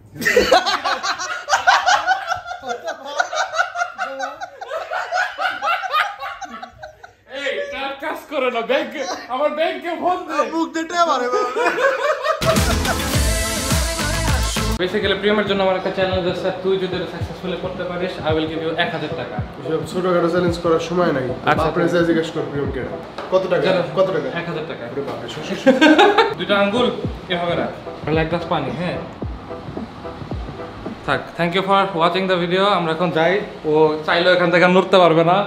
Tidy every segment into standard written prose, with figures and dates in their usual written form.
এই কাজ করে না ব্যাংক আমার ব্যাংকে ফোন দে মুখ দিতে পারে বেসিক্যালি প্রিয়মের জন্য আমার একটা চ্যালেঞ্জ আছে তুই যদি সাকসেসফুলি করতে পারিস আই উইল গিভ ইউ 1000 টাকা সব ছোটখাটো চ্যালেঞ্জ করার সময় নাই বাপরে জিজ্ঞেস কর প্রিয়মকে কত টাকা 1000 টাকা আরে বাপ রে দুটো আঙ্গুল এভাবে রাখ আর এক গ্লাস পানি হ্যাঁ থাক thank you for watching the video আমরা এখন যাই ও চাইলেও এখান থেকে নড়তে পারবে না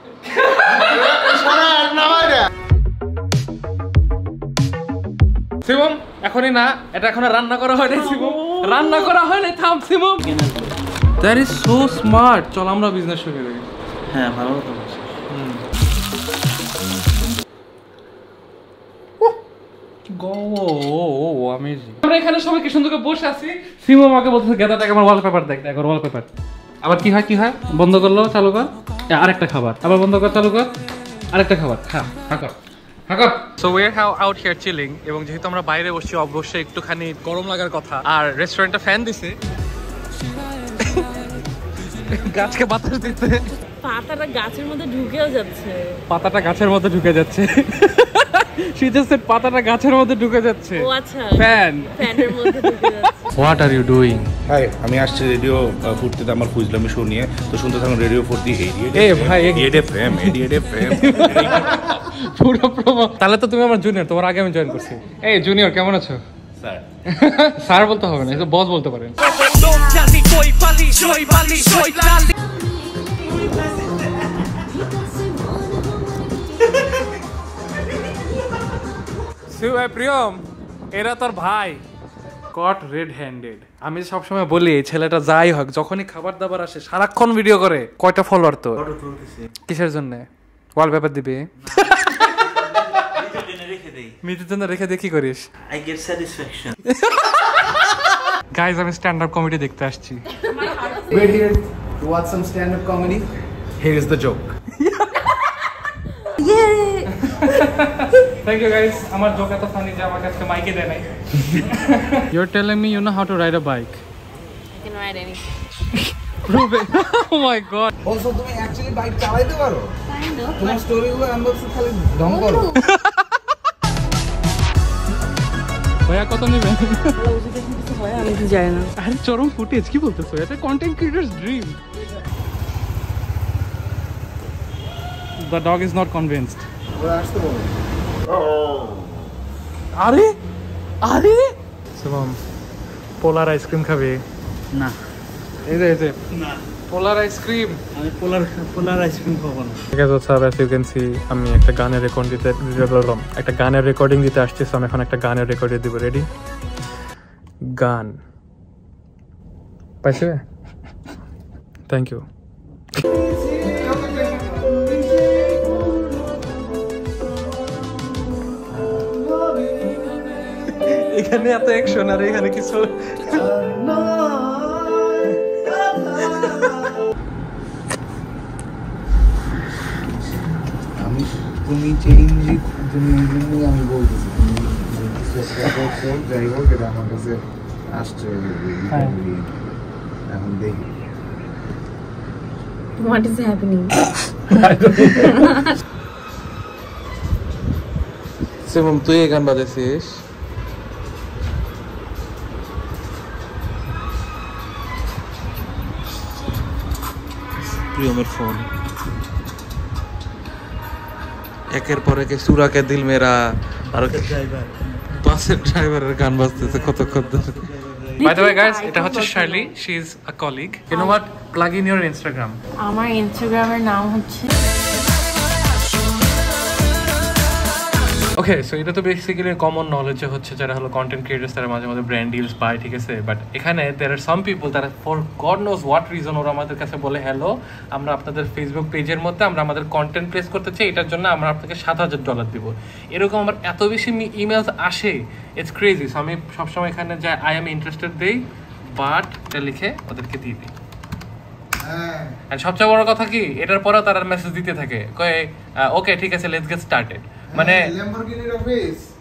শিবম এখনই না এটা এখন রান্না করা হয় নাই শিবম রান্না করা হয় নাই থাম Shivam that is so smart চল আমরা বিজনেস শুরু করি হ্যাঁ ভালো তো আমরা এখানে সবাই কি সুন্দর করে বসে আছি শিবম আমাকে বলতেছে গেদাটাকে আমার ওয়ালপেপার দেখ দেখ ওয়ালপেপার আবার কি হয় বন্ধ করলো চালু কর আরেকটা খাবার আবার বন্ধ কর চালু কর আরেকটা খাবার খা কর So we're out here chilling এবং যেহেতু আমরা বাইরে বসছি অবশ্যই একটুখানি গরম লাগার কথা আর রেস্টুরেন্টে ফ্যান দিছে গাছকে বাতাস দিতে পাতাটা গাছের মধ্যে ঢুকেও যাচ্ছে পাতাটা গাছের মধ্যে ঢুকে যাচ্ছে she just said পাতাটা গাছের মধ্যে ঢুকে যাচ্ছে ও আচ্ছা ফ্যানের মধ্যে ঢুকে যাচ্ছে What are you doing? Hi আমি আসছি রেডিও ফুর্তিতে আমার খুঁজলামি শো নিয়ে তো শুনতে থাকুন রেডিও ফুর্তি এফএম পুরো প্রোমো তাহলে তো তুমি আমার জুনিয়র তোমার আগে আমি জয়েন করছি এই জুনিয়র কেমন আছো স্যার স্যার বলতে হবে না বস বলতে পারেন প্রিয়ম এরা তোর ভাই কট রেড হ্যান্ডেড আমি সবসময় বলি এই ছেলেটা যাই হোক যখনই খাবার দাবার আসে সারাক্ষণ ভিডিও করে কয়টা ফলোয়ার তো কিসের জন্য ওয়ালপেপার দিবি নিজের জন্য রেখে দিয়ে কি করিস আই গেট স্যাটিসফ্যাকশন গাইস আমি স্ট্যান্ড আপ কমেডি দেখতে আসছি We're here to watch some stand-up comedy. Here is the joke. Yay! Thank you guys. আমার জোক এত ফানি যে আমার কাছে মাইকে দেয় নাই You're telling me you know how to ride a bike. I can ride anything. Prove it. Oh my god. Also, তুমি actually bike চালাইতে পারো? Kind of. তোমার স্টোরিগুলো আনবক্স খালি ঢং করো। ভাইয়া কত নেবেন আমি কি জানি না আরে চরম ফুটেজ কি বলতেছো এটা content creators dream The dog is not convinced. আসতে বলো। আরে শিবম পোলার আইসক্রিম খাবে না এই যে না পোলার আইসক্রিম আমি পোলার আইসক্রিম খাবো না ঠিক আছে sir as you can see আমি একটা গানের রেকর্ডিং দিতে আসছি আমি এখন একটা গানের রেকর্ডিং দিব রেডি গান পাইছে থ্যাংক ইউ এখানে এত অ্যাকশন আর এখানে কিছু তুমি চেঞ্জ আমি বলতেছি যাই হোক এটা আমার কাছে আসছে এখন দেখি What is happening? শিবম তুই এই গান বাজাইছিস প্রিয়মের ফোন একের পর একে সুরাকে দিল মেরা আর বাসের ড্রাইভারের গান বাজতেছে কতক্ষণ ধরে By the way guys, এটা হচ্ছে Shirley, she is a colleague. You know what? Plug in your Instagram. আমার ইনস্টাগ্রামের নাম হচ্ছে Okay, so এটা তো বেসিক্যালি কমন নলেজ হচ্ছে যারা হলো কন্টেন্ট ক্রিয়েটরস তারা মাঝে মাঝে ব্র্যান্ড ডিলস পায় ঠিক আছে বাট এখানে there are some people that for god knows what reason ওরা আমাদের কাছে বলে হ্যালো আমরা আপনাদের ফেসবুক পেজের মধ্যে আমরা আমাদের কন্টেন্ট প্লেস করতে চাই এটার জন্য আমরা আপনাকে $7,000 দিব এরকম আমার এত বেশি ইমেলস আসে ইটস ক্রেজি সো আমি সবসময় এখানে যাই আই এম ইন্টারেস্টেড দেই বাট এটা লিখে ওদেরকে দিয়ে দিই আর সবচেয়ে বড় কথা কি এটার পরেও তারা মেসেজ দিতে থাকে কয় ওকে ঠিক আছে লেটস গেট স্টার্টেড মানে ল্যাম্বরগিনির অফিস